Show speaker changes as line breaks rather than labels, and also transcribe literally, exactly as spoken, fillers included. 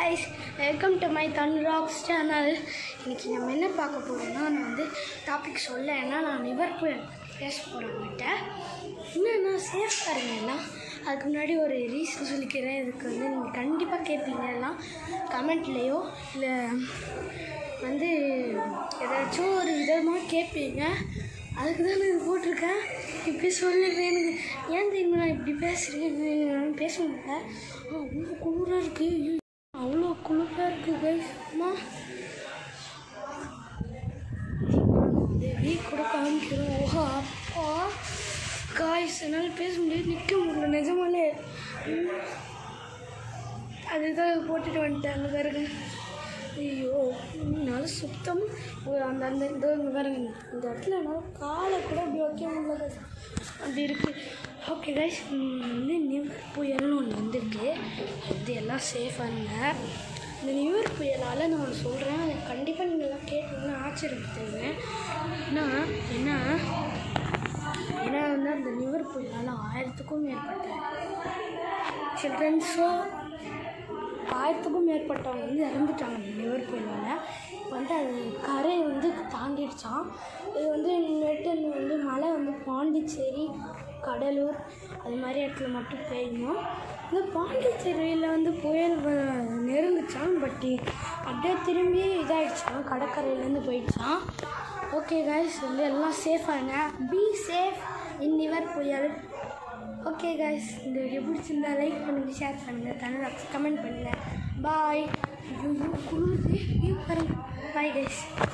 guys, welcome to my Thunrocks channel. இன்னைக்கு நம்ம என்ன பார்க்க போறோம்னா நான் வந்து டாபிக் சொல்லலைன்னா நான் லிவர்பூல் பேச போகிறேன்கிட்ட என்னென்னா சேஃபாக இருங்கன்னா அதுக்கு முன்னாடி ஒரு ரீசன் சொல்லிக்கிறேன். இதுக்கு வந்து நீங்கள் கண்டிப்பாக கேட்பீங்க, எல்லாம் கமெண்ட்லேயோ இல்லை வந்து ஏதாச்சும் ஒரு விதமாக கேட்பீங்க. அதுக்கு தான் நான் இது போட்டிருக்கேன். இப்படி சொல்லிடுறேன். எனக்கு ஏன் தெரியுமா நான் இப்படி பேசுகிறேன், பேச முடியல. அவ்வளோ குளிராக இருக்குது, அவ்வளோ குளிராக இருக்குது கைஸ். அம்மா வீக் கூட காமிக்கிறோம். ஓஹோ அப்பா காய்ஸ், என்னால் பேச முடியாது, நிற்க முடியல நிஜமாலே. அதுதான் போட்டுட்டு வந்துட்டேன் பாருங்க. ஐயோ என்னால் சுத்தம் ஒரு அந்த அந்த இந்த பாருங்க, இந்த இடத்துல என்னால் காலை கூட அப்படி வைக்க முடியல, அப்படி இருக்குது. ஓகே கைஸ், வந்து நிவர் புயல்னு ஒன்று வந்திருக்கு. இது எல்லாம் சேஃபாக இருங்க. இந்த நிவர் புயலால் நான் ஒன்று சொல்கிறேன், அதை கண்டிப்பாக நீங்கள் எல்லாம் கேட்கணும்னு ஆச்சரியப்படுத்துங்க. ஏன்னா ஏன்னா ஏன்னா வந்து அந்த நிவர் புயலால் ஆயிரத்துக்கும் மேற்பட்ட சில்ட்ரன்ஸோ ஆயிரத்துக்கும் மேற்பட்டவங்க வந்து இறந்துட்டாங்க இந்த நிவர் புயலால். இப்போ வந்து அது கரை வந்து தாண்டிடுச்சான். இது வந்து இனிமேட்டு வந்து மழை வந்து பாண்டிச்சேரி, கடலூர் அது மாதிரி இடத்துல மட்டும் பெய்யணும். இந்த பாண்டிச்சேரியில் வந்து புயல் நெருங்குச்சான், பட் அப்படியே திரும்பி இதாகிடுச்சான், கடற்கரையிலேருந்து போயிடுச்சான். ஓகே கைஸ், வந்து எல்லாம் சேஃபாக இருங்க. பி சேஃப் இன் நிவர் புயல். ஓகே கைஸ், இந்த வீடியோ பிடிச்சிருந்தா லைக் பண்ணுங்கள், ஷேர் பண்ணுங்கள், கமெண்ட் பண்ணுங்கள். பாய். ஐயோ குளிருது, பாருங்கள். Bye guys.